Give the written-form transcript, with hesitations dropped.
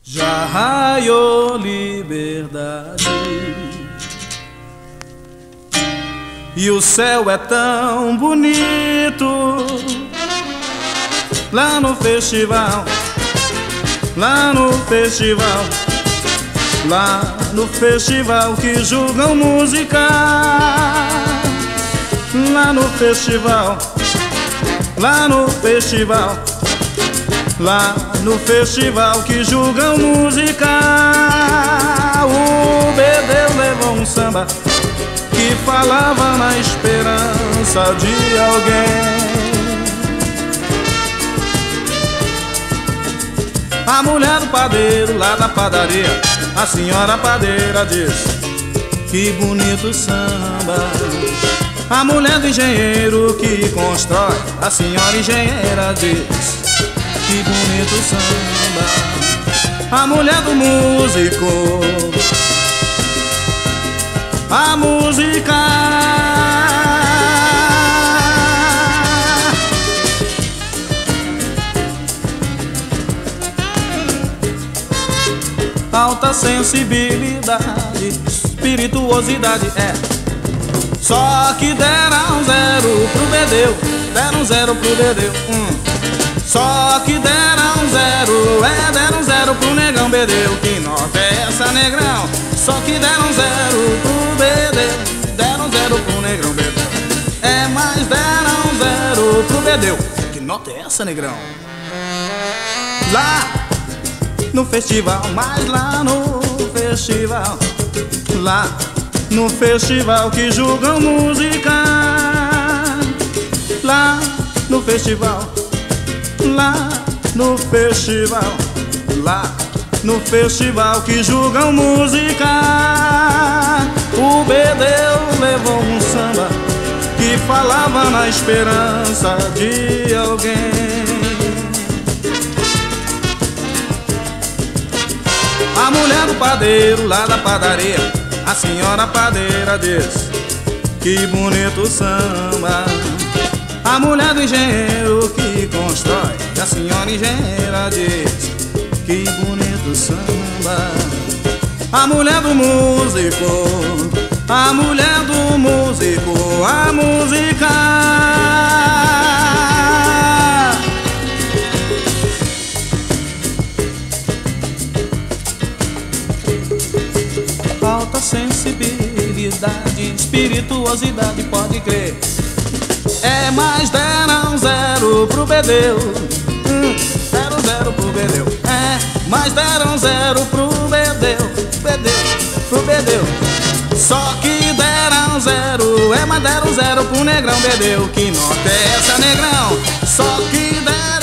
Já raiou liberdade e o céu é tão bonito. Lá no festival, lá no festival, lá no festival que julgam música. Lá no festival, lá no festival, lá no festival que julgam música. O Bedeu levou um samba que falava na esperança de alguém. A mulher do padeiro lá da padaria, a senhora padeira diz: que bonito samba. A mulher do engenheiro que constrói, a senhora engenheira diz: que bonito samba. A mulher do músico, a música. Alta sensibilidade, espirituosidade é. Só que deram zero pro Bedeu, deram zero pro Bedeu. Só que deram zero pro negão Bedeu. Que nota é essa, negrão? Só que deram zero pro Bedeu, deram zero pro negrão Bedeu. É, mas deram zero pro Bedeu. Que nota é essa, negrão? Lá no festival, mas lá no festival, lá no festival que julgam música. Lá no festival, lá no festival, lá no festival que julgam música. O Bedeu levou um samba que falava na esperança de alguém. A mulher do padeiro lá da padaria, a senhora padeira diz: que bonito samba. A mulher do engenheiro que constrói, a senhora engenheira diz: que bonito samba. A mulher do músico, a mulher do músico, a música. Alta sensibilidade, espirituosidade, pode crer. É, mas deram zero pro Bedeu, deram zero pro Bedeu. É, mas deram zero pro Bedeu, pro Bedeu. Só que deram zero, é, mas deram zero pro negrão Bedeu. Que nota é essa, negrão? Só que deram